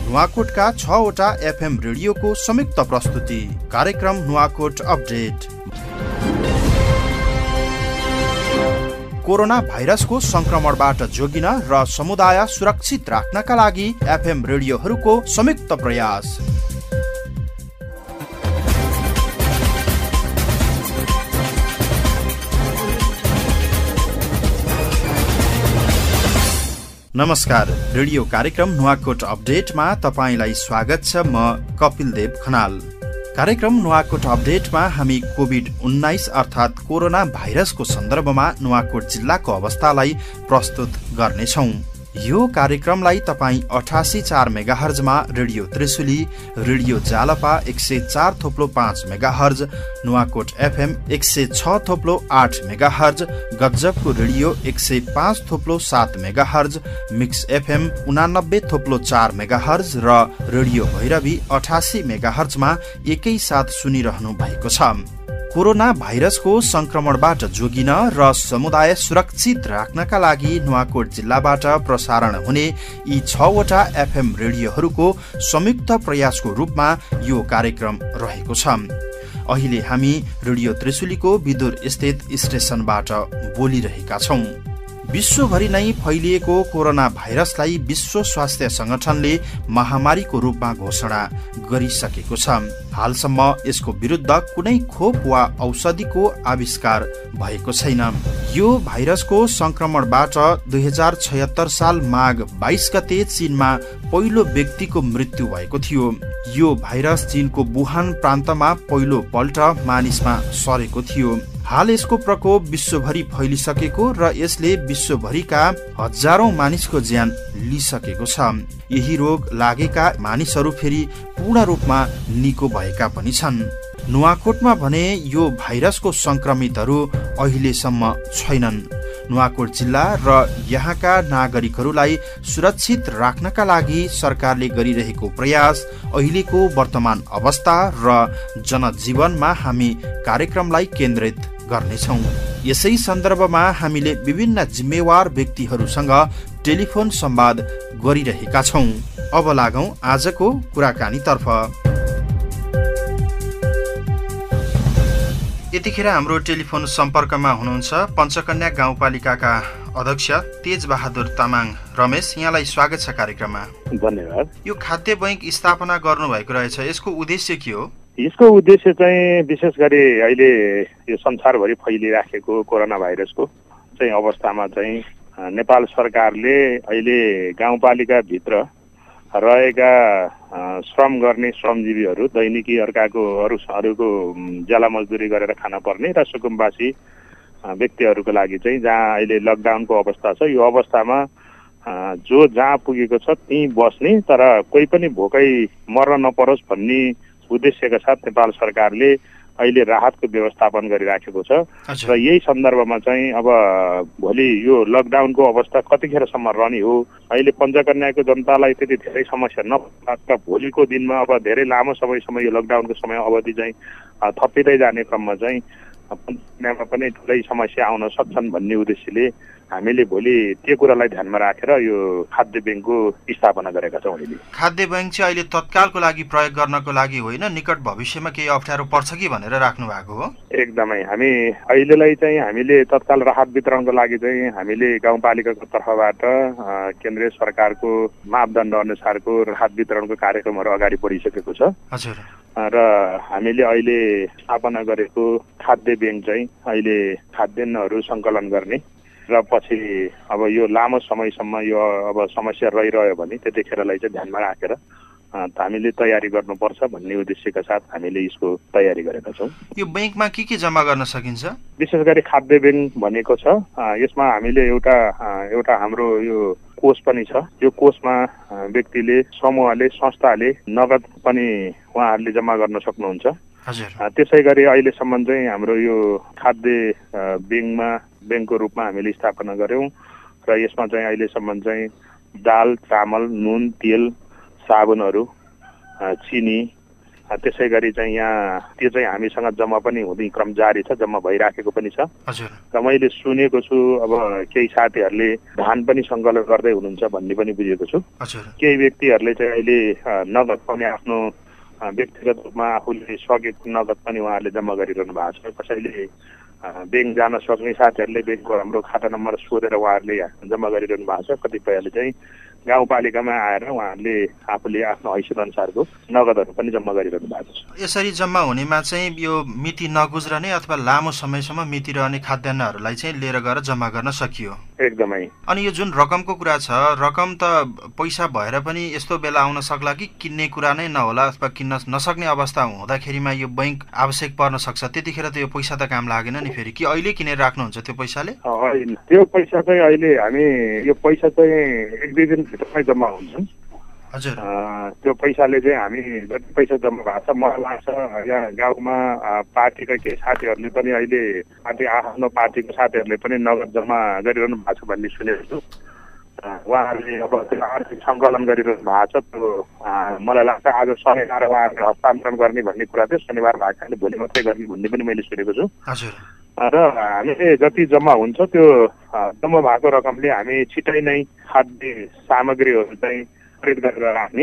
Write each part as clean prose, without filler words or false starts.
नुवाकोटका 6वटा FM रेडियोको संयुक्त प्रस्तुति कार्यक्रम नुवाकोट अपडेट। कोरोना भाइरसको संक्रमणबाट जोगिन र समुदाय सुरक्षित राख्नका लागि एफएम रेडियोहरूको संयुक्त प्रयास। नमस्कार, रेडियो कार्यक्रम नुवाकोट अपडेटमा तपाईलाई स्वागत छ। म कपिल देव खनाल। कार्यक्रम नुवाकोट अपडेटमा हामी कोभिड-19 अर्थात् कोरोना भाइरसको सन्दर्भमा नुवाकोट जिल्लाको अवस्थालाई प्रस्तुत गर्नेछौँ। यो कार्यक्रमलाई तपाईँ 88.4 मेगाहर्जमा radio Trishuli, radio Jalpa 104.5 megahertz, Nuwakot FM 106.8 megahertz, गज्जबको radio 105.7 megahertz, mix FM 89.4 megahertz र रेडियो भैरवी 88 मेगाहर्जमा एकैसाथ सुनिरहनु भएको छ। कोरोना भाइरसको संक्रमणबाट जोगिन र समुदाय सुरक्षित राख्नका लागि नुवाकोट जिल्लाबाट प्रसारण हुने यी 6वटा एफएम रेडियोहरूको संयुक्त प्रयासको रूपमा यो कार्यक्रम रहेको छ। अहिले हामी रेडियो त्रिशुलीको विदुर स्थित स्टेशनबाट बोलिरहेका छौँ। विश्वभरि नै फैलिएको कोरोना भाइरसलाई विश्व स्वास्थ्य संगठनले महामारीको रूपमा घोषणा गरिसकेको छ। हालसम्म यसको विरुद्ध कुनै खोप वा औषधिको आविष्कार भएको छैन। यो भाइरसको संक्रमणबाट 2076 साल माघ 22 गते चीनमा पहिलो व्यक्तिको मृत्यु भएको थियो। यो भाइरस चीनको वुहान प्रान्तमा पहिलो पल्ट मानिसमा सरेको थियो। हाल यसको प्रकोप विश्वभरि फैलिसकेको र यसले विश्वभरिका हजारौं मानिसको ज्यान लिइसकेको छ। यही रोग लागेका मानिसहरू फेरि पूर्ण रूपमा निको भएका पनि छन्। नुवाकोटमा भने यो भाइरसको संक्रमितहरू अहिलेसम्म छैनन्। नुवाकोट जिल्ला र यहाँका नागरिकहरूलाई सुरक्षित राख्नका लागि सरकारले गरिरहेको प्रयास, अहिलेको वर्तमान अवस्था र जनजीवनमा हामी कार्यक्रमलाई केन्द्रित गर्नेछौँ। यसै सन्दर्भमा हामीले विभिन्न जिम्मेवार व्यक्तिहरूसँग टेलिफोन संवाद गरिरहेका छौँ। अब लागौं आजको कुराकानीतर्फ। यतिखेर हाम्रो टेलिफोन सम्पर्कमा हुनुहुन्छ पञ्चकन्या गाउँपालिकाका अध्यक्ष तेज बहादुर तामाङ। रमेश, यहाँलाई स्वागत छ कार्यक्रममा। धन्यवाद। यो खाद्य बैंक स्थापना गर्नुभएको रहेछ, यसको उद्देश्य के हो? यसको उद्देश्य चाहिँ विशेष गरी अहिले यो संसारभरि फैलिराखेको कोरोना भाइरसको चाहिँ अवस्थामा चाहिँ नेपाल सरकारले अहिले गाउँपालिका भित्र रहेका श्रम गर्ने श्रमजीवीहरू, दैनिकी अरूको ज्याला मजदुरी गरेर खान पर्ने र सुकुम्बासी व्यक्तिहरूको लागि चाहिँ जहाँ अहिले लकडाउनको अवस्था छ, यो अवस्थामा जो जहाँ पुगेको छ त्यहीँ बस्ने तर कोही पनि भोकै मर्न नपरोस् भन्ने उद्देश्यका साथ नेपाल सरकारले अहिले राहतको व्यवस्थापन गरिराखेको छ। र यही सन्दर्भमा चाहिँ अब भोलि यो लकडाउनको अवस्था कतिखेरसम्म रहने हो, अहिले पञ्चकन्याको जनतालाई त्यति धेरै समस्या नपर्दा भोलिको दिनमा अब धेरै लामो समयसम्म यो लकडाउनको समय अवधि चाहिँ थपिँदै जाने क्रममा चाहिँ पञ्चकन्यामा पनि ठुलै समस्या आउन सक्छन् भन्ने उद्देश्यले हामीले भोलि त्यो कुरालाई ध्यानमा राखेर यो खाद्य बैंकको स्थापना गरेका छौँ। अहिले खाद्य बैंक चाहिँ अहिले तत्कालको लागि प्रयोग गर्नको लागि होइन, निकट भविष्यमा केही अप्ठ्यारो पर्छ कि भनेर राख्नु भएको हो? एकदमै। हामी अहिलेलाई चाहिँ हामीले तत्काल राहत वितरणको लागि चाहिँ हामीले गाउँपालिकाको तर्फबाट केन्द्रीय सरकारको मापदण्ड अनुसारको राहत वितरणको कार्यक्रमहरू अगाडि बढिसकेको छ। हजुर। र हामीले अहिले स्थापना गरेको खाद्य बैंक चाहिँ अहिले खाद्यान्नहरू सङ्कलन गर्ने र पछि अब यो लामो समयसम्म यो अब समस्या रहिरह्यो भने त्यतिखेरलाई चाहिँ ध्यानमा राखेर हामीले तयारी गर्नुपर्छ भन्ने उद्देश्यका साथ हामीले यसको तयारी गरेका छौँ। यो बैंकमा के जम्मा गर्न सकिन्छ? विशेष गरी खाद्य बैंक भनेको छ, यसमा हामीले एउटा हाम्रो यो कोष पनि छ। यो कोषमा व्यक्तिले, समूहले, संस्थाले नगद पनि उहाँहरूले जम्मा गर्न सक्नुहुन्छ। त्यसै गरी अहिलेसम्म चाहिँ हाम्रो यो खाद्य बैंकको रूपमा हामीले स्थापना गर्यौँ र यसमा चाहिँ अहिलेसम्म चाहिँ दाल, चामल, नुन, तेल, साबुनहरू, चिनी त्यसै गरी चाहिँ यहाँ त्यो चाहिँ हामीसँग जम्मा पनि हुने क्रम जारी छ, जम्मा भइराखेको पनि छ। र मैले सुनेको छु अब केही साथीहरूले धान पनि सङ्कलन गर्दै हुनुहुन्छ भन्ने पनि बुझेको छु। केही व्यक्तिहरूले चाहिँ अहिले नगद पनि आफ्नो व्यक्तिगत रूपमा आफूले सकेको नगद पनि उहाँहरूले जम्मा गरिरहनु भएको छ। कसैले ब्याङ्क जान सक्ने साथीहरूले ब्याङ्कको हाम्रो खाता नम्बर सोधेर उहाँहरूले जम्मा गरिरहनु भएको छ। कतिपयले चाहिँ गाउँपालिकामा आएर उहाँहरूले आफूले आफ्नो हैसियत अनुसारको नगदहरू पनि जम्मा गरिरहनु भएको छ। यसरी जम्मा हुनेमा चाहिँ यो मिति नगुज्रने अथवा लामो समयसम्म मिति रहने खाद्यान्नहरूलाई चाहिँ लिएर गएर जम्मा गर्न सकियो। एकदमै। अनि यो जुन रकमको कुरा छ, रकम त पैसा भएर पनि यस्तो बेला आउन सक्ला कि किन्ने कुरा नै नहोला अथवा किन्न नसक्ने अवस्था हुँदाखेरिमा यो बैंक आवश्यक पर्न सक्छ। त्यतिखेर त यो पैसा त काम लागेन नि फेरि, कि अहिले किनेर राख्नुहुन्छ त्यो पैसाले? त्यो पैसा चाहिँ अहिले हामी यो पैसा चाहिँ 1-2 दिन भित्रमै जम्मा हुन्छन्। हजुर। त्यो पैसाले चाहिँ हामी जति पैसा जम्मा भएको छ मलाई लाग्छ यहाँ गाउँमा पार्टीका केही साथीहरूले पनि अहिले आफ्नो पार्टीको साथीहरूले पनि नगद जम्मा गरिरहनु भएको छ भन्ने सुनेको छु। उहाँहरूले अब त्यो आर्थिक सङ्कलन गरिरहनु भएको छ। त्यो मलाई लाग्छ आज शनिबार उहाँहरूले हस्तान्तरण गर्ने भन्ने कुरा थियो। शनिबार भएको छैन, भोलि मात्रै गर्ने भन्ने पनि मैले सुनेको छु। र हामीले जति जम्मा हुन्छ त्यो जम्मा भएको रकमले हामी छिटै नै खाद्य सामग्रीहरू चाहिँ खरिद गरेर राख्ने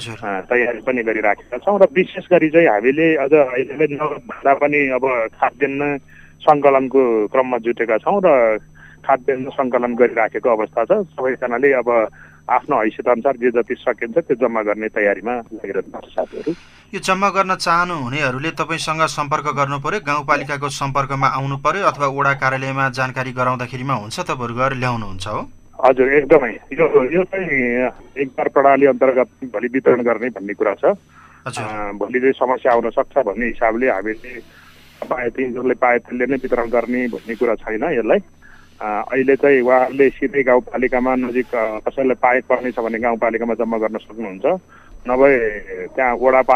तयारी पनि गरिराखेका छौँ। र विशेष गरी चाहिँ हामीले अझ अहिले नगदभन्दा पनि अब खाद्यान्न सङ्कलनको क्रममा जुटेका छौँ र खाद्यान्न सङ्कलन गरिराखेको अवस्था छ। सबैजनाले अब आफ्नो हैसियत अनुसार जे जति सकिन्छ त्यो जम्मा गर्ने तयारीमा लागिरहनु भएको छ साथीहरू। यो जम्मा गर्न चाहनु हुनेहरूले तपाईँसँग सम्पर्क गर्नु पर्यो, गाउँपालिकाको सम्पर्कमा आउनु पर्यो अथवा वडा कार्यालयमा जानकारी गराउँदाखेरिमा हुन्छ तपाईँहरू गएर ल्याउनुहुन्छ हो? हजुर, एकदमै। यो चाहिँ एक बार प्रणाली अन्तर्गत भोलि वितरण गर्ने भन्ने कुरा छ। भोलि चाहिँ समस्या आउन सक्छ भन्ने हिसाबले हामीले जसले पाए त्यसले नै वितरण गर्ने भन्ने कुरा छैन यसलाई। अहिले चाहिँ उहाँहरूले सिधै गाउँपालिकामा नजिक कसैलाई पाए पर्ने छ भने गाउँपालिकामा जम्मा गर्न सक्नुहुन्छ, नभए त्यहाँ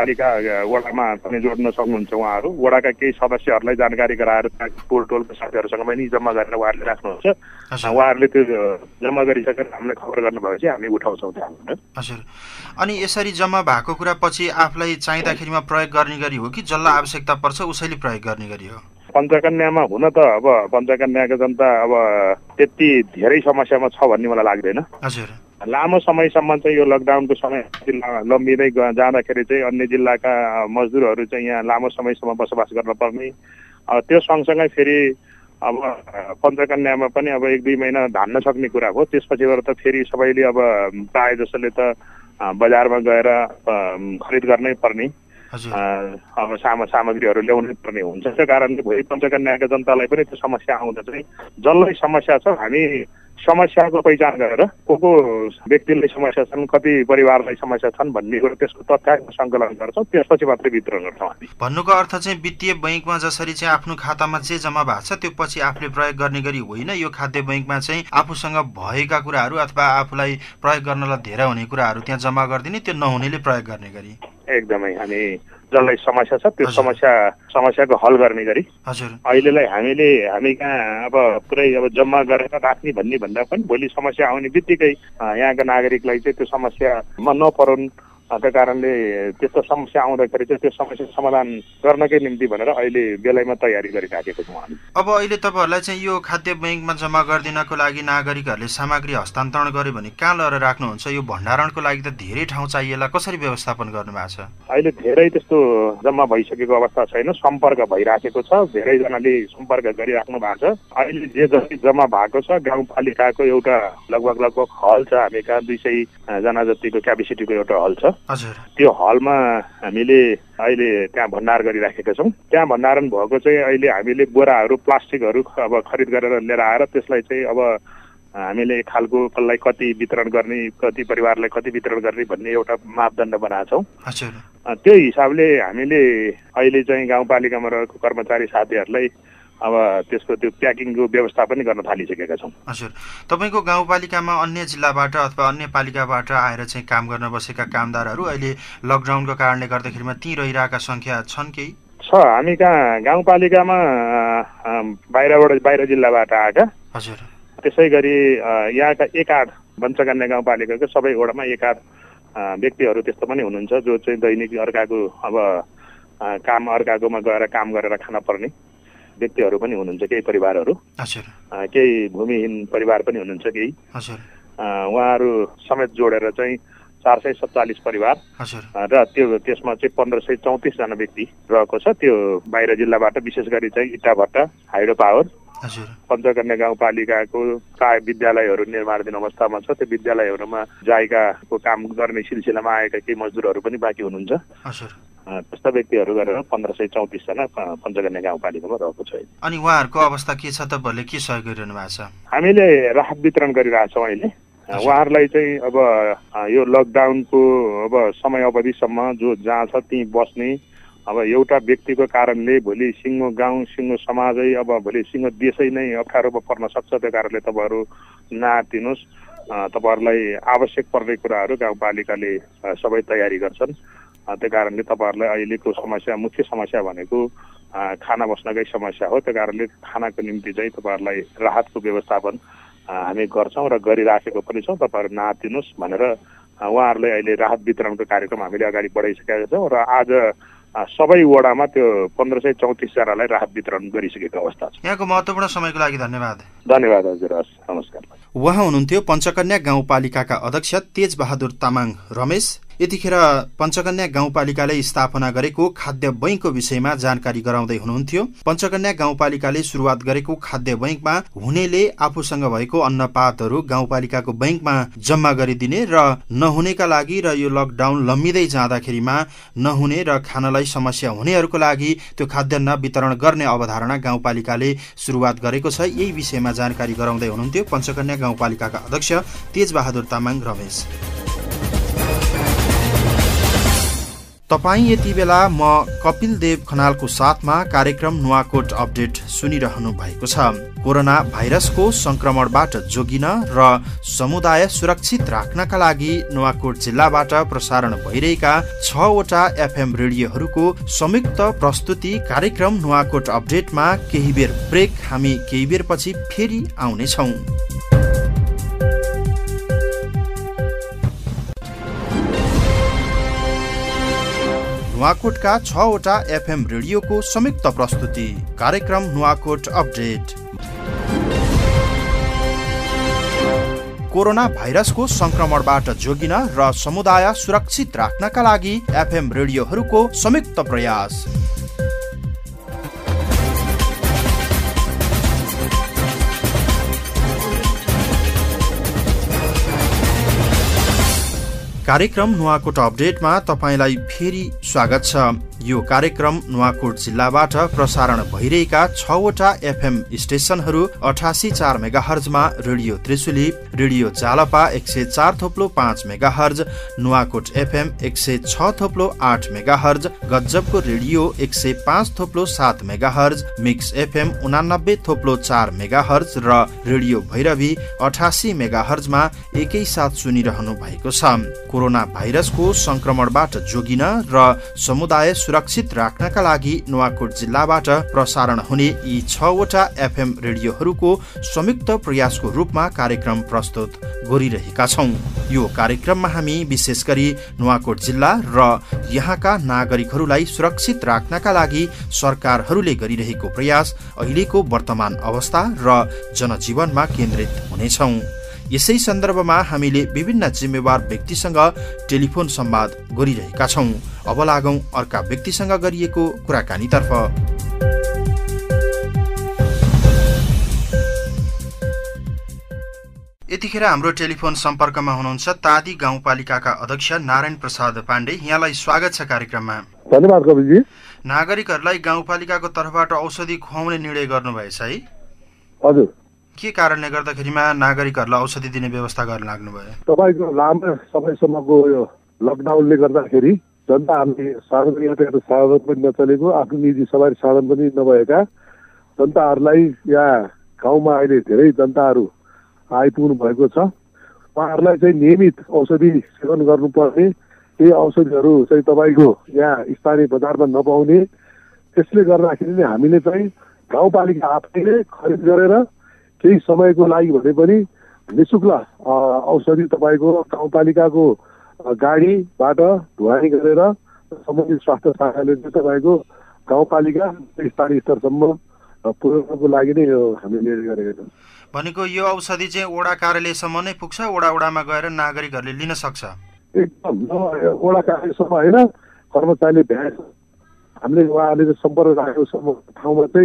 वडामा पनि जोड्न सक्नुहुन्छ। उहाँहरू वडाका केही सदस्यहरूलाई जानकारी गराएर त्यहाँ टोलको साथीहरूसँग पनि जम्मा गरेर उहाँहरूले राख्नुहुन्छ। उहाँहरूले त्यो जम्मा गरिसकेर हामीलाई खबर गर्नुभएपछि हामी उठाउँछौँ त्यहाँबाट। हजुर। अनि यसरी जम्मा भएको कुरा पछि आफूलाई चाहिँदाखेरिमा प्रयोग गर्ने गरी हो कि जसलाई आवश्यकता पर्छ उसैले प्रयोग गर्ने गरी हो? पञ्चकन्यामा हुन त अब पञ्चकन्याको जनता अब त्यति धेरै समस्यामा छ भन्ने मलाई लाग्दैन। हजुर। लामो समयसम्म चाहिँ यो लकडाउनको समय लम्बिँदै जाँदाखेरि चाहिँ अन्य जिल्लाका मजदुरहरू चाहिँ यहाँ लामो समयसम्म बसोबास गर्न पर्ने, त्यो सँगसँगै फेरि अब पञ्चकन्यामा पनि अब 1-2 महिना धान्न सक्ने कुरा हो। त्यसपछिबाट त फेरि सबैले अब प्रायः जसोले त बजारमा गएर खरिद गर्नै पर्ने, अब सामग्रीहरू ल्याउनै पर्ने हुन्छ। त्यो कारणले भोलि पञ्चकन्याका जनतालाई पनि त्यो समस्या आउँदा चाहिँ जसलाई समस्या छ हामी समस्याको पहिचान गरेर को व्यक्तिलाई समस्या छन्, कति परिवारलाई समस्या छन् भन्ने कुरो त्यसको तथ्याङ्क सङ्कलन गर्छौँ, त्यसपछि मात्रै वितरण गर्छौँ हामी। भन्नुको अर्थ चाहिँ वित्तीय बैङ्कमा जसरी चाहिँ आफ्नो खातामा जे जम्मा भएको छ त्यो पछि आफूले प्रयोग गर्ने गरी होइन, यो खाद्य बैङ्कमा चाहिँ आफूसँग भएका कुराहरू अथवा आफूलाई प्रयोग गर्नलाई धेरै हुने कुराहरू त्यहाँ जम्मा गरिदिने, त्यो नहुनेले प्रयोग गर्ने गरी। एकदमै। हामी जसलाई समस्या छ त्यो समस्याको हल गर्ने गरी अहिलेलाई हामी कहाँ अब पुरै अब जम्मा गरेर राख्ने भन्ने भन्दा पनि भोलि समस्या आउने बित्तिकै यहाँका नागरिकलाई चाहिँ त्यो समस्यामा नपरुन्, त्यो कारणले त्यस्तो समस्या आउँदाखेरि चाहिँ त्यो समस्या समाधान गर्नकै निम्ति भनेर अहिले बेलैमा तयारी गरिराखेको छौँ हामी। अब अहिले तपाईँहरूलाई चाहिँ यो खाद्य बैङ्कमा जम्मा गरिदिनको लागि नागरिकहरूले सामग्री हस्तान्तरण गर्यो भने कहाँ लगेर राख्नुहुन्छ? यो भण्डारणको लागि त धेरै ठाउँ चाहिएला, कसरी व्यवस्थापन गर्नुभएको छ? अहिले धेरै त्यस्तो जम्मा भइसकेको अवस्था छैन, सम्पर्क भइराखेको छ, धेरैजनाले सम्पर्क गरिराख्नु भएको छ। अहिले जे जति जम्मा भएको छ गाउँपालिकाको एउटा लगभग हल छ, हामी कहाँ 200 जना जतिको क्यापेसिटीको एउटा हल छ। त्यो हलमा हामीले अहिले त्यहाँ भण्डार गरिराखेका छौँ। त्यहाँ भण्डारण भएको चाहिँ अहिले हामीले बोराहरू प्लास्टिकहरू अब खरिद गरेर लिएर आएर त्यसलाई चाहिँ अब हामीले एक खालको कसलाई कति वितरण गर्ने, कति परिवारलाई कति वितरण गर्ने भन्ने एउटा मापदण्ड बनाएको छौँ। त्यो हिसाबले हामीले अहिले चाहिँ गाउँपालिकामा रहेको कर्मचारी साथीहरूलाई अब त्यसको त्यो प्याकिङको व्यवस्था पनि गर्न थालिसकेका छौँ। हजुर। तपाईँको गाउँपालिकामा अन्य जिल्लाबाट अथवा अन्य पालिकाबाट आएर चाहिँ काम गर्न बसेका कामदारहरू अहिले लकडाउनको कारणले गर्दाखेरिमा ती रहिरहेका सङ्ख्या छन् केही? छ। हामी कहाँ गाउँपालिकामा बाहिर जिल्लाबाट आएका, हजुर, त्यसै गरी यहाँका 1-8 पञ्चकन्या गाउँपालिकाको सबै वडामा 1-8 व्यक्तिहरू त्यस्तो पनि हुनुहुन्छ जो चाहिँ दैनिक अर्काको अब काम अर्काकोमा गएर काम गरेर खान पर्ने व्यक्तिहरू पनि हुनुहुन्छ, केही परिवारहरू, केही भूमिहीन परिवार पनि हुनुहुन्छ केही। उहाँहरू समेत जोडेर चाहिँ 447 परिवार र त्यसमा चाहिँ 1534 जना व्यक्ति रहेको छ। त्यो बाहिर जिल्लाबाट विशेष गरी चाहिँ इटाभट्टा, हाइड्रो पावर, पञ्चकन्या गाउँपालिकाको प्राय विद्यालयहरू निर्माणाधीन अवस्थामा छ। त्यो विद्यालयहरूमा जायकाको काम गर्ने सिलसिलामा आएका केही मजदुरहरू पनि बाँकी हुनुहुन्छ। त्यस्ता व्यक्तिहरू गरेर 1534 जना पञ्चकन्या गाउँपालिकामा रहेको छ। अनि उहाँहरूको अवस्था के छ, तपाईँहरूले के सहयोग गरिरहनु भएको छ? हामीले राहत वितरण गरिरहेछौँ अहिले। उहाँहरूलाई चाहिँ अब यो लकडाउनको अब समय अवधिसम्म जो जहाँ छ त्यहीँ बस्ने, अब एउटा व्यक्तिको कारणले भोलि सिङ्गो गाउँ सिङ्गो समाजै अब भोलि सिङ्गो देशै नै अप्ठ्यारोमा पर्न सक्छ। त्यो कारणले तपाईँहरू नआत्तिनुहोस्। तपाईँहरूलाई आवश्यक पर्ने कुराहरू गाउँपालिकाले सबै तयारी गर्छन्। त्यो कारणले तपाईँहरूलाई अहिलेको समस्या, मुख्य समस्या भनेको खाना बस्नकै समस्या हो। त्यो कारणले खानाको निम्ति चाहिँ तपाईँहरूलाई राहतको व्यवस्थापन हामी गर्छौँ र गरिराखेको पनि छौँ। तपाईँहरू नआत्तिनुहोस् भनेर उहाँहरूले अहिले राहत वितरणको कार्यक्रम हामीले अगाडि बढाइसकेका छौँ र आज सबै वडामा त्यो 1534 जनालाई राहत वितरण गरिसकेको अवस्था छ। यहाँको महत्त्वपूर्ण समयको लागि धन्यवाद। धन्यवाद हजुर, हस्, नमस्कार। उहाँ हुनुहुन्थ्यो पञ्चकन्या गाउँपालिकाका अध्यक्ष तेजबहादुर तामाङ रमेश। यतिखेर पञ्चकन्या गाउँपालिकाले स्थापना गरेको खाद्य बैंकको विषयमा जानकारी गराउँदै हुनुहुन्थ्यो। पञ्चकन्या गाउँपालिकाले सुरुवात गरेको खाद्य बैंकमा हुनेले आफूसँग भएको अन्नपातहरू गाउँपालिकाको बैंकमा जम्मा गरिदिने र नहुनेका लागि र यो लकडाउन लम्बिँदै जाँदाखेरिमा नहुने र खानलाई समस्या हुनेहरूको लागि त्यो खाद्यान्न वितरण गर्ने अवधारणा गाउँपालिकाले सुरुवात गरेको छ। यही विषयमा जानकारी गराउँदै हुनुहुन्थ्यो पञ्चकन्या गाउँपालिकाका अध्यक्ष तेजबहादुर तामाङ रमेश। तपाईँ यति बेला म कपिल देव खनालको साथमा कार्यक्रम नुवाकोट अपडेट सुनिरहनु भएको छ। कोरोना भाइरसको संक्रमणबाट जोगिन र समुदाय सुरक्षित राख्नका लागि नुवाकोट जिल्लाबाट प्रसारण भइरहेका 6वटा एफएम रेडियोहरूको संयुक्त प्रस्तुति कार्यक्रम नुवाकोट अपडेटमा केही बेर ब्रेक। हामी केही बेरपछि फेरि आउनेछौँ। नुवाकोटका 6वटा एफएम रेडियोको संयुक्त प्रस्तुति कार्यक्रम नुवाकोट अपडेट। कोरोना भाइरसको संक्रमणबाट जोगिन र समुदाय सुरक्षित राख्नका लागि एफएम रेडियोहरूको संयुक्त प्रयास। कार्यक्रम नुवाकोट अपडेटमा तपाईलाई फेरि स्वागत छ। यो कार्यक्रम नुवाकोट जिल्लाबाट प्रसारण भइरहेका 6वटा एफएम स्टेशनहरू 88.4 मेगाहर्जमा radio Trishuli, radio Jalpa 104.5 megahertz, Nuwakot FM 106.8 megahertz, गज्जबको radio 105.7 megahertz, mix FM 89.4 megahertz र रेडियो भैरवी 88 मेगाहर्जमा एकैसाथ सुनिरहनु भएको छ। कोरोना भाइरसको संक्रमणबाट जोगिन र समुदाय सुरक्षित राख्नका लागि नुवाकोट जिल्लाबाट प्रसारण हुने यी 6वटा एफएम रेडियोहरूको संयुक्त प्रयासको रूपमा कार्यक्रम प्रस्तुत गरिरहेका छौँ। यो कार्यक्रममा हामी विशेष गरी नुवाकोट जिल्ला र यहाँका नागरिकहरूलाई सुरक्षित राख्नका लागि सरकारहरूले गरिरहेको प्रयास, अहिलेको वर्तमान अवस्था र जनजीवनमा केन्द्रित हुनेछौँ। यसै सन्दर्भमा हामीले विभिन्न जिम्मेवार व्यक्तिसँग टेलिफोन संवाद गरिरहेका छौँ। अब लागौं अर्का व्यक्तिसँग गरिएको कुराकानीतर्फ। यतिखेर हाम्रो टेलिफोन सम्पर्कमा हुनुहुन्छ तादी गाउँपालिकाका अध्यक्ष नारायण प्रसाद पाण्डे। यहाँलाई स्वागत छ कार्यक्रममा। धन्यवाद कविजी। नागरिकहरूलाई गाउँपालिकाको तर्फबाट औषधि खुवाउने निर्णय गर्नुभएछ है? हजुर। के कारणले गर्दाखेरिमा नागरिकहरूलाई औषधि दिने व्यवस्था गर्न लाग्नुभयो? तपाईँको लामो समयसम्मको यो लकडाउनले गर्दाखेरि जनताहरूले सार्वजनिक यातायात साधन पनि नचलेको, आफ्नो निजी सवारी साधन पनि नभएका जनताहरूलाई यहाँ गाउँमा अहिले धेरै जनताहरू आइपुग्नु भएको छ। उहाँहरूलाई चाहिँ नियमित औषधि सेवन गर्नुपर्ने, केही औषधिहरू चाहिँ तपाईँको यहाँ स्थानीय बजारमा नपाउने, त्यसले गर्दाखेरि नै हामीले चाहिँ गाउँपालिका आफैले खरिद गरेर केही समयको लागि भने पनि निःशुल्क औषधि तपाईँको गाउँपालिकाको गाडीबाट ढुवानी गरेर सम्बन्धित स्वास्थ्य शाखाले चाहिँ तपाईँको गाउँपालिका स्थानीय स्तरसम्म पुर्याउनको लागि नै यो हामीले गरेका छौँ। भनेको यो औषधि चाहिँ वडा कार्यालयसम्म नै पुग्छ, वडामा गएर नागरिकहरूले लिन सक्छ? एकदम वडा कार्यालयसम्म होइन, कर्मचारीले भ्याए हामीले उहाँहरूले सम्पर्क राखेको ठाउँमा चाहिँ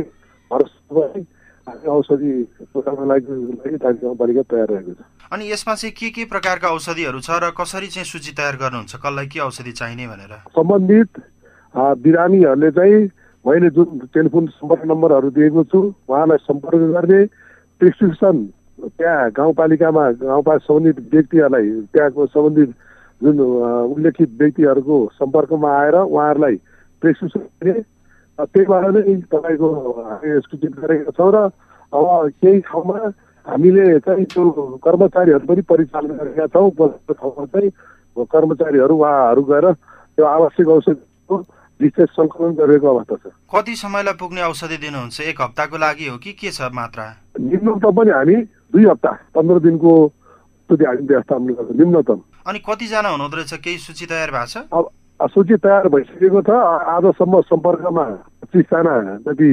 हामी औषधि पुर्याउनको लागि तालिम गाउँपालिका तयार रहेको छ। अनि यसमा चाहिँ के प्रकारका औषधिहरू छ र कसरी चाहिँ सूची तयार गर्नुहुन्छ, कसलाई के औषधि चाहिने भनेर? सम्बन्धित बिरामीहरूले चाहिँ मैले जुन टेलिफोन सम्पर्क नम्बरहरू दिएको छु उहाँलाई सम्पर्क गर्ने, प्रिस्क्रिप्सन त्यहाँ गाउँपालिकामा सम्बन्धित व्यक्तिहरूलाई त्यहाँको सम्बन्धित जुन उल्लेखित व्यक्तिहरूको सम्पर्कमा आएर उहाँहरूलाई प्रिस्क्रिप्सन दिने, त्यहीबाट नै तपाईँको हामी स्वीकृत गरेका छौँ। र अब केही ठाउँमा हामीले चाहिँ त्यो कर्मचारीहरू पनि परिचालन गरेका छौँ। ठाउँमा चाहिँ कर्मचारीहरू उहाँहरू गएर त्यो आवश्यक औषधिको विशेष सङ्कलन गरेको अवस्था छ। कति समयलाई पुग्ने औषधि दिनुहुन्छ? 1 हप्ताको लागि हो कि के छ मात्रा? निम्नतम पनि हामी 2 हप्ता 15 दिनको औषधि हामी व्यवस्थापन गर्छौँ निम्नतम। अनि कतिजना हुनुहुँदो रहेछ? केही सूची तयार भएको छ? अब सूची तयार भइसकेको छ। आजसम्म सम्पर्कमा 25 जना जति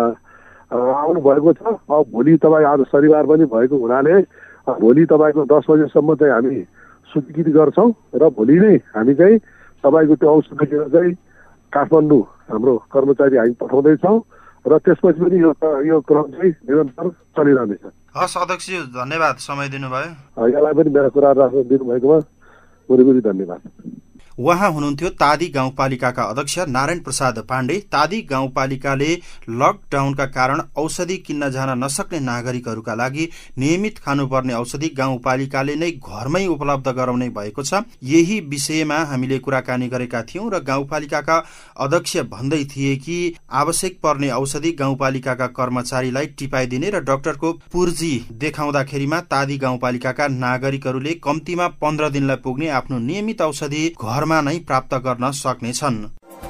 आउनु भएको छ। अब भोलि तपाईँ आज शनिबार पनि भएको हुनाले भोलि तपाईँको 10 बजेसम्म चाहिँ हामी स्वीकृत गर्छौँ र भोलि नै हामी चाहिँ तपाईँको त्यो औषधि लिएर चाहिँ काठमाडौँ हाम्रो कर्मचारी हामी पठाउँदैछौँ र त्यसपछि पनि यो क्रम चाहिँ निरन्तर चलिरहनेछ। हस् अध्यक्षज्यू, धन्यवाद समय दिनुभयो। यसलाई पनि मेरा कुरा राख्न दिनुभएकोमा पुरै धन्यवाद। उहाँ हुनुहुन्थ्यो तादी गाउँपालिकाका अध्यक्ष नारायण प्रसाद पाण्डे। तादी गाउँपालिकाले लकडाउनका कारण औषधि किन्न जान नसक्ने नागरिकहरूका लागि नियमित खानुपर्ने औषधि गाउँपालिकाले नै घरमै उपलब्ध गराउने भएको छ। यही विषयमा हामीले कुराकानी गरेका थियौं र गाउँपालिकाका अध्यक्ष भन्दै थिए कि आवश्यक पर्ने औषधि गाउँपालिकाका कर्मचारीलाई टिपाइदिने र डाक्टरको पुर्जी देखाउँदाखेरिमा तादी गाउँपालिकाका नागरिकहरूले कम्तीमा 15 दिनलाई पुग्ने आफ्नो नियमित औषधि घरमा नै प्राप्त गर्न सक्नेछन्।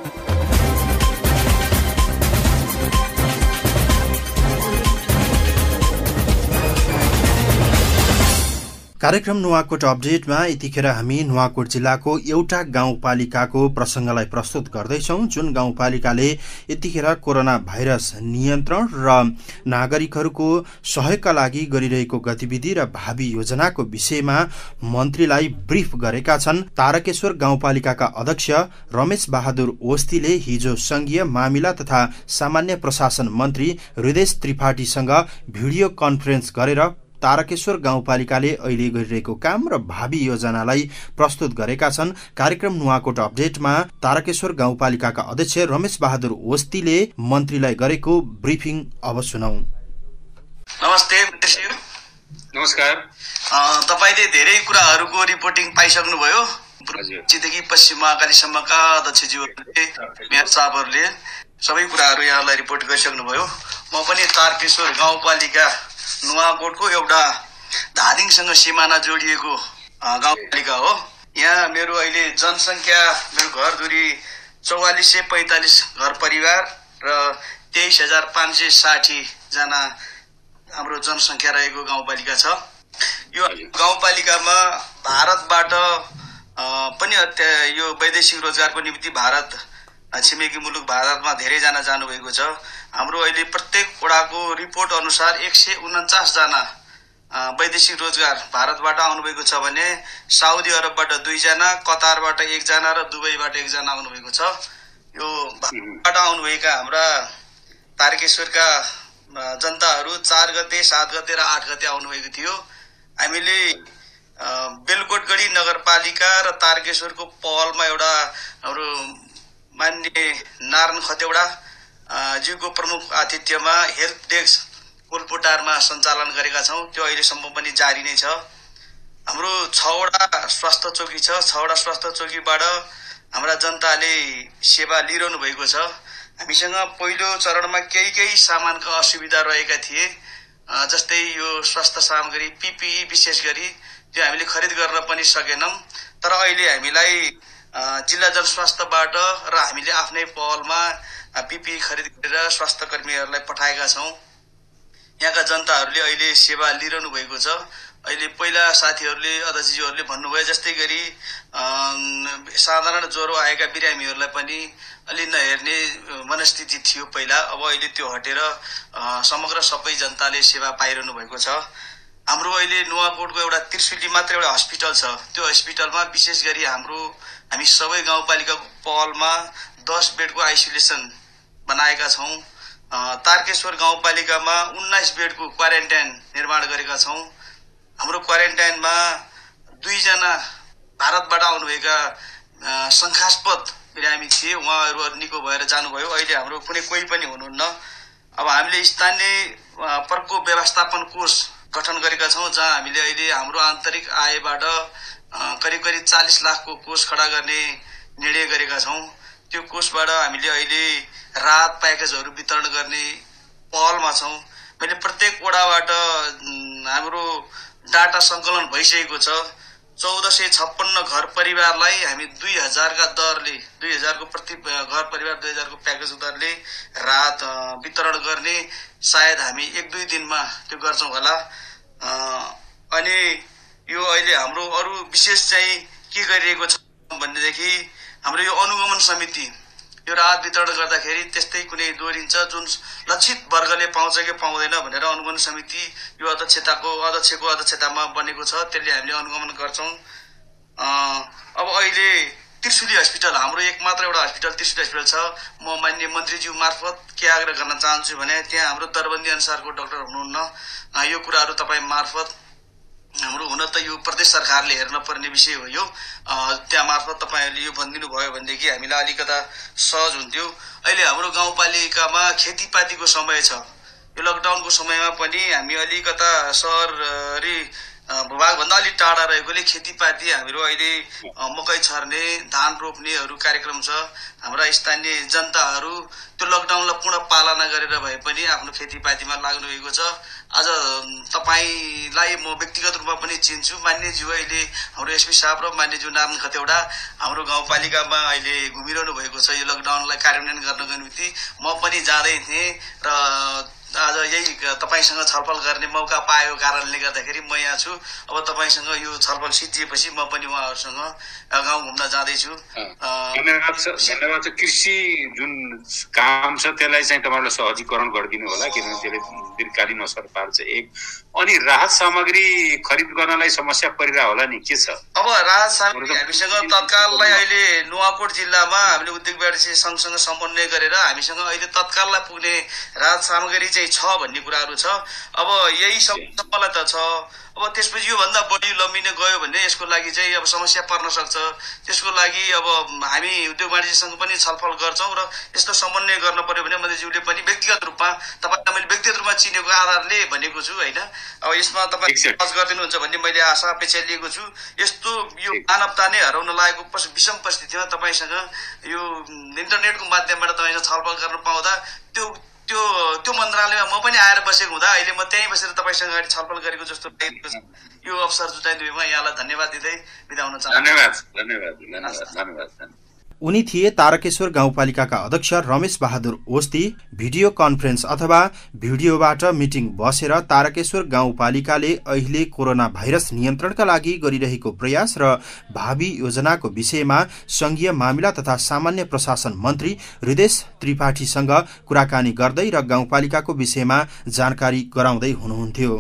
कार्यक्रम नुवाकोट अपडेटमा यतिखेर हामी नुवाकोट जिल्लाको एउटा गाउँपालिकाको प्रसंगलाई प्रस्तुत गर्दैछौं, जुन गाउँपालिकाले यतिखेर कोरोना भाइरस नियन्त्रण र नागरिकहरूको सहयोगका लागि गरिरहेको गतिविधि र भावी योजनाको विषयमा मन्त्रीलाई ब्रिफ गरेका छन्। तारकेश्वर गाउँपालिकाका अध्यक्ष रमेश बहादुर ओस्तीले हिजो संघीय मामिला तथा सामान्य प्रशासन मन्त्री हृदेश त्रिपाठीसँग भिडियो कन्फरेन्स गरेर तारकेश्वर गाउँपालिकाले अहिले गरिरहेको काम र भावी योजनालाई प्रस्तुत गरेका छन्। कार्यक्रम नुवाकोट अपडेटमा तारकेश्वर गाउँपालिकाका अध्यक्ष रमेश बहादुर ओस्तीले मन्त्रीलाई गरेको ब्रिफिङ अब सुनौ। नमस्ते मन्त्री। नमस्कार। तपाईले धेरै कुराहरूको रिपोर्टिङ पाइसक्नुभयो। पूर्वदेखि पश्चिम महाकालीसम्मका अध्यक्षज्यूहरूले मेयर साहबहरूले सबै कुराहरू यहाँलाई रिपोर्ट गरिसक्नुभयो। म पनि तारकेश्वर गाउँपालिका नुवाकोटको एउटा धादिङसँग सिमाना जोडिएको गाउँपालिका हो। यहाँ मेरो अहिले जनसङ्ख्या, मेरो घरधुरी 4445 घर परिवार र 23560 जना हाम्रो जनसङ्ख्या रहेको गाउँपालिका छ। यो गाउँपालिकामा भारतबाट पनि यो वैदेशिक रोजगारको निम्ति भारत छिमेकी मुलुक भारतमा धेरैजना जानुभएको छ। हाम्रो अहिले प्रत्येक वडाको रिपोर्ट अनुसार 149 जना वैदेशिक रोजगार भारतबाट आउनुभएको छ भने साउदी अरबबाट 2 जना, कतारबाट 1 जना र दुबईबाट 1 जना आउनुभएको छ। यो भारतबाट आउनुभएका हाम्रा तारकेश्वरका जनताहरू 4 गते, 7 गते र 8 गते आउनुभएको थियो। हामीले बेलकोटगढी नगरपालिका र तारकेश्वरको पहलमा एउटा हाम्रो माननीय नारायण खतेवडा ज्यूको प्रमुख आतिथ्यमा हेल्थ डेस्क कोलपोटारमा सञ्चालन गरेका छौँ। त्यो अहिलेसम्म पनि जारी नै छ। हाम्रो 6 वटा स्वास्थ्य चौकी छ। 6 वटा स्वास्थ्य चौकीबाट हाम्रा जनताले सेवा लिइरहनु भएको छ। हामीसँग पहिलो चरणमा केही सामानका असुविधा रहेका थिए, जस्तै यो स्वास्थ्य सामग्री PPE विशेष गरी त्यो हामीले खरिद गर्न पनि सकेनौं। तर अहिले हामीलाई जिल्ला जनस्वास्थ्यबाट र हामीले आफ्नै पहलमा PPE खरिद गरेर स्वास्थ्य कर्मीहरूलाई पठाएका छौँ। यहाँका जनताहरूले अहिले सेवा लिइरहनु भएको छ। अहिले पहिला साथीहरूले अध्यक्षज्यूहरूले भन्नुभयो जस्तै गरी साधारण ज्वरो आएका बिरामीहरूलाई पनि अलि नहेर्ने मनस्थिति थियो पहिला। अब अहिले त्यो हटेर समग्र सबै जनताले सेवा पाइरहनु भएको छ। हाम्रो अहिले नुवाकोटको एउटा त्रिशुली मात्र एउटा हस्पिटल छ। त्यो हस्पिटलमा विशेष गरी हामी सबै गाउँपालिकाको पहलमा 10 बेडको आइसोलेसन बनाएका छौँ। तारकेश्वर गाउँपालिकामा 19 बेडको क्वारेन्टाइन निर्माण गरेका छौँ। हाम्रो क्वारेन्टाइनमा 2 जना भारतबाट आउनुभएका शङ्कास्पद बिरामी थिए, उहाँहरू निको भएर जानुभयो। अहिले हाम्रो कुनै कोही पनि हुनुहुन्न। अब हामीले स्थानीय प्रकोप व्यवस्थापन कोष गठन गरेका छौँ, जहाँ हामीले अहिले हाम्रो आन्तरिक आयबाट करिब 40 लाखको कोष खडा गर्ने निर्णय गरेका छौँ। त्यो कोषबाट हामीले अहिले राहत प्याकेजहरू वितरण गर्ने पहलमा छौँ। मैले प्रत्येक वडाबाट हाम्रो डाटा सङ्कलन भइसकेको छ। 1456 घर परिवारलाई हामी 2000 का दरले 2000 को प्रति घर परिवार 2000 को प्याकेज दरले राहत वितरण गर्ने सायद हामी 1-2 दिनमा त्यो गर्छौँ होला। अनि यो अहिले हाम्रो अरू विशेष चाहिँ के गरिरहेको छ भनेदेखि हाम्रो यो अनुगमन समिति यो राहत वितरण गर्दाखेरि त्यस्तै कुनै दोहोरिन्छ जुन लक्षित वर्गले पाउँछ कि पाउँदैन भनेर अनुगमन समिति यो अध्यक्षको अध्यक्षतामा बनेको छ। त्यसले हामीले अनुगमन गर्छौँ। अब अहिले त्रिशुली हस्पिटल हाम्रो एकमात्र एउटा हस्पिटल त्रिशुली हस्पिटल छ। म माननीय मन्त्रीज्यू मार्फत के आग्रह गर्न चाहन्छु भने त्यहाँ हाम्रो दरबन्दी अनुसारको डाक्टर हुनुहुन्न। यो कुराहरू तपाईँ मार्फत हाम्रो हुन त यो प्रदेश सरकारले हेर्न पर्ने विषय हो। यो त्यहाँ मार्फत तपाईँहरूले यो भनिदिनु भयो भनेदेखि हामीलाई अलिकता सहज हुन्थ्यो। अहिले हाम्रो गाउँपालिकामा खेतीपातीको समय छ। यो लकडाउनको समयमा पनि हामी अलिकता सहरी भूभागभन्दा अलिक टाढा रहेकोले खेतीपाती हाम्रो अहिले मकै छर्ने धान रोप्नेहरू कार्यक्रम छ। हाम्रा स्थानीय जनताहरू त्यो लकडाउनलाई पूर्ण पालना गरेर भए पनि आफ्नो खेतीपातीमा लाग्नु भएको छ। आज तपाईँलाई म व्यक्तिगत रूपमा पनि चिन्छु। मान्यज्यू अहिले हाम्रो एसपी साहब र मान्यज्यू नारायण खतेवडा हाम्रो गाउँपालिकामा अहिले घुमिरहनु भएको छ यो लकडाउनलाई कार्यान्वयन गर्नको निम्ति। म पनि जाँदै थिएँ र आज यही तपाईँसँग छलफल गर्ने मौका पाएको कारणले गर्दाखेरि म यहाँ छु। अब तपाईँसँग यो छलफल सिद्धिएपछि म पनि उहाँहरूसँग गाउँ घुम्न जाँदैछु। धन्यवाद छ। कृषि जुन काम छ त्यसलाई चाहिँ तपाईँलाई सहजीकरण गरिदिनु होला, किनभने त्यसले दीर्घकालीन असर पार्छ। अनि राहत सामग्री खरिद गर्नलाई समस्या परिरह होला नि, के छ? अब राहत सामग्री हामीसँग तत्काललाई अहिले नुवाकोट जिल्लामा हामीले उद्योग व्यवसाय सङ्घसँग समन्वय गरेर हामीसँग अहिले तत्काललाई पुग्ने राहत सामग्री चाहिँ छ भन्ने कुराहरू छ। अब यही सबैलाई त छ। अब त्यसपछि योभन्दा बढी लम्बिने गयो भने यसको लागि चाहिँ अब समस्या पर्न सक्छ। त्यसको लागि अब हामी उद्योग वाणिज्य सङ्घ पनि छलफल गर्छौँ र यस्तो समन्वय गर्न पर्यो भने मन्त्रीज्यूले पनि व्यक्तिगत रूपमा तपाईँलाई मैले व्यक्तिगत रूपमा चिनेको आधारले भनेको छु होइन। अब यसमा तपाईँ सहज गरिदिनुहुन्छ भन्ने मैले आशा अपेक्षा लिएको छु। यस्तो यो मानवता नै हराउन लागेको विषम परिस्थितिमा तपाईँसँग यो इन्टरनेटको माध्यमबाट तपाईँसँग छलफल गर्न पाउँदा त्यो मन्त्रालयमा म पनि आएर बसेको हुँदा अहिले म त्यहीँ बसेर तपाईँसँग अगाडि छलफल गरेको जस्तो लागेको छ। यो अवसर जुटाइदिएमा यहाँलाई धन्यवाद दिँदै बिदा हुन चाहन्छु। धन्यवाद। उनी थिए तारकेश्वर गाउँपालिकाका अध्यक्ष रमेश बहादुर ओस्ती। भिडियो कन्फरेन्स अथवा भिडियोबाट मिटिङ बसेर तारकेश्वर गाउँपालिकाले अहिले कोरोना भाइरस नियन्त्रणका लागि गरिरहेको प्रयास र भावी योजनाको विषयमा संघीय मामिला तथा सामान्य प्रशासन मन्त्री हृदेश त्रिपाठीसँग कुराकानी गर्दै र गाउँपालिकाको विषयमा जानकारी गराउँदै हुनुहुन्थ्यो।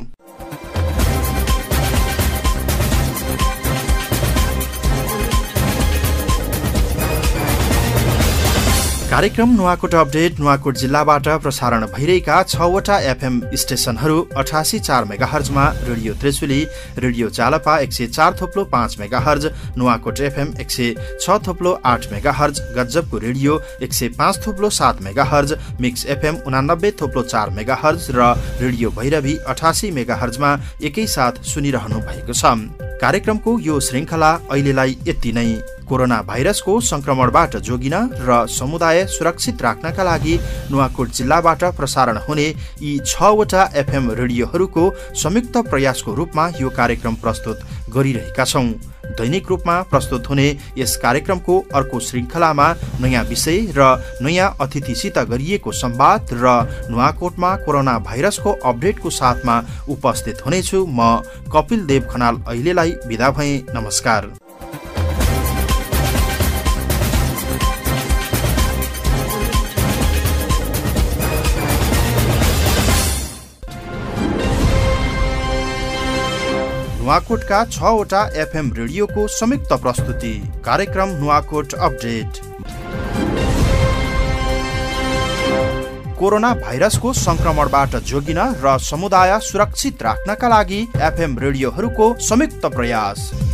कार्यक्रम नुवाकोट अपडेट नुवाकोट जिल्लाबाट प्रसारण भइरहेका 6वटा एफएम स्टेशनहरू 88.4 मेगाहर्जमा radio Trishuli, radio Jalpa 104.5 megahertz, Nuwakot FM 106.8 megahertz, गज्जबको radio 105.7 megahertz, mix FM 89.4 megahertz र रेडियो भैरवी 88 मेगाहर्जमा एकैसाथ सुनिरहनु भएको छ। कार्यक्रमको यो श्रृङ्खला अहिलेलाई यति नै। कोरोना भाइरसको संक्रमणबाट जोगिन र समुदाय सुरक्षित राख्नका लागि नुवाकोट जिल्लाबाट प्रसारण हुने यी 6वटा एफएम रेडियोहरूको संयुक्त प्रयासको रूपमा यो कार्यक्रम प्रस्तुत गरिरहेका छौं। दैनिक रूपमा प्रस्तुत हुने यस कार्यक्रमको अर्को श्रृङ्खलामा नयाँ विषय र नयाँ अतिथिसित गरिएको संवाद र नुवाकोटमा कोरोना भाइरसको अपडेटको साथमा उपस्थित हुनेछु। म कपिल देव खनाल अहिलेलाई बिदा भएँ। नमस्कार। नुवाकोटका 6वटा FM रेडियोको संयुक्त प्रस्तुति कार्यक्रम नुवाकोट अपडेट। कोरोना भाइरसको संक्रमणबाट जोगिन र समुदाय सुरक्षित राख्नका लागि FM रेडियोहरूको संयुक्त प्रयास।